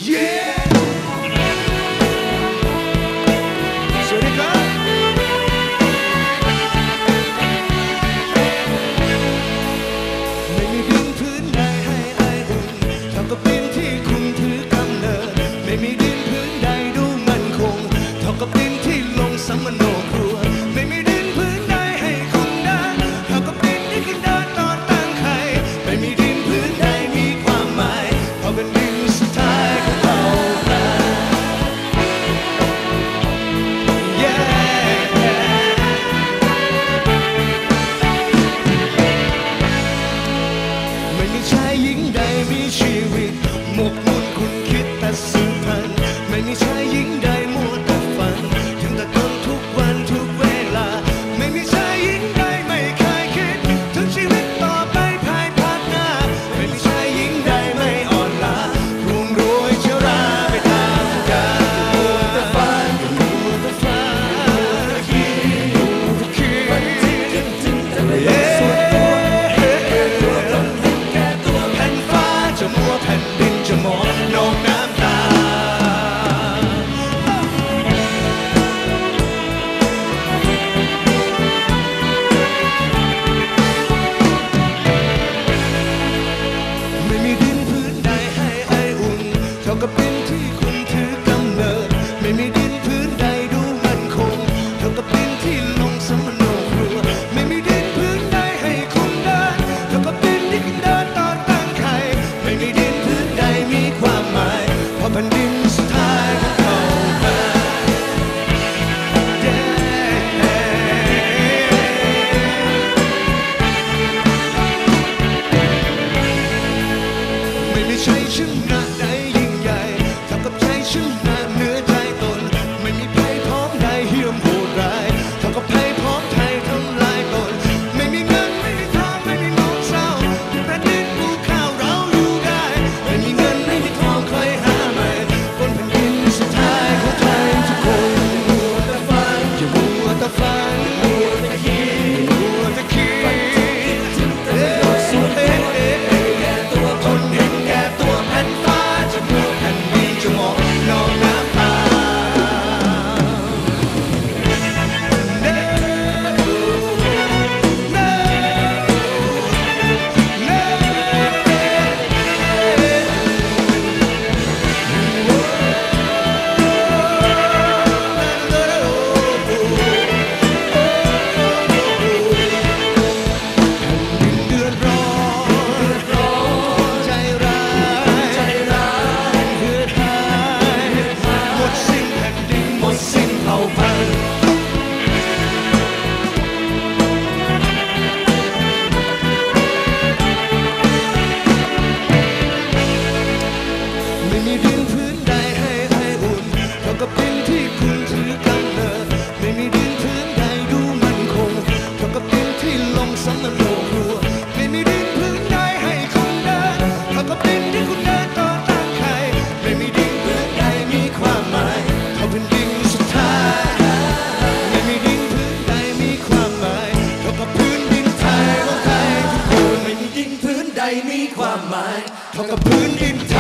สวัสดีครับไม่มีดินพื้นใดให้ไออุ่นเท่ากับดินที่คุณถือกำเนิดไม่มีดินพื้นใดดูมั่นคงเท่ากับดินที่ลงสัมมโนครัวไม่มีดินพื้นใดให้คุณเดินเท่ากับดินที่คุณเดินตอนตั้งไข่ไม่มีดินพื้นใดมีความหมายเพราะเป็นดินสุดท้ายของเราไม่มีชายหญิงใดมีชีวิตหมกมุ่นคุณคิดแต่สืบพันธุ์ไม่มีชายหญิงใดมัวแต่ฝันถึงแต่ตนทุกวันทุกเวลาไม่มีชายหญิงใดไม่เคยคิดถึงชีวิตต่อไปภายภาคหน้าไม่มีชายหญิงใดไม่อ่อนล้าร่วงโรยเชื้อราไปตามกาลมัวแต่ฝันมัวแต่ฝันมัวแต่คิดฝันที่คิดถึงแต่ไม่ได้สุดตัวแผ่นฟ้าจะมัวแผ่นดินจะมองนองน้ำตาไม่มีดินพื้นใดให้ไออุ่นเท่ากับดินที่คุณถือกำเนิดไม่มีดินพื้นใดดูมั่นคงเท่ากับดินที่ลงสัมมโนครัวไม่มีดินพื้นใดให้คุณเดินเท่ากับดินที่คุณเดินตอนตั้งไข่ไม่มีดินพื้นใดมีความหมายเพราะแผ่นดินสุดท้ายของเราไม่มีชัยชนะใดยิ่งใหญ่เท่ากับชัยชนะเหนือใจตนไม่มีภัยพ้องใดเหี้ยมโหดร้ายเท่ากับภัยพ้องไทยทำลายตนไม่มีเงินไม่มีทองไม่มีน้องเศร้าแผ่นดินภูเขาเราอยู่ได้ไม่มีเงินไม่มีทองใครหาไม่บนแผ่นดินสุดท้ายของไทยทุกคนมัวแต่ฝันอย่ามัวแต่ฝันมัวแต่คิดมัวแต่คิดคนเห็นแก่ตัวแผ่นฟ้าจะมัวแผ่นดินจะมองนองน้ำตาเดือดร้อนใจร้ายเหือดหายหมดสิ้นแผ่นดินหมดสิ้นเผ่าพันธุ์ไม่มีดินพื้นใดให้ไออุ่นเท่ากับดินที่คุณถือกำเนิดไม่มีดินพื้นใดดูมั่นคงเท่ากับดินที่ลงสัมมโนครัวไม่มีดินพื้นใดให้คุณเดินเท่ากับดินที่คุณเดินต่อตั้งไข่ไม่มีดินพื้นใดมีความหมายเท่าแผ่นดินสุดท้ายไม่มีดินพื้นใดมีความหมายเท่ากับพื้นดินไทยของไทยทุกคนไม่มีดินพื้นใดมีความหมายเท่ากับพื้นดินไท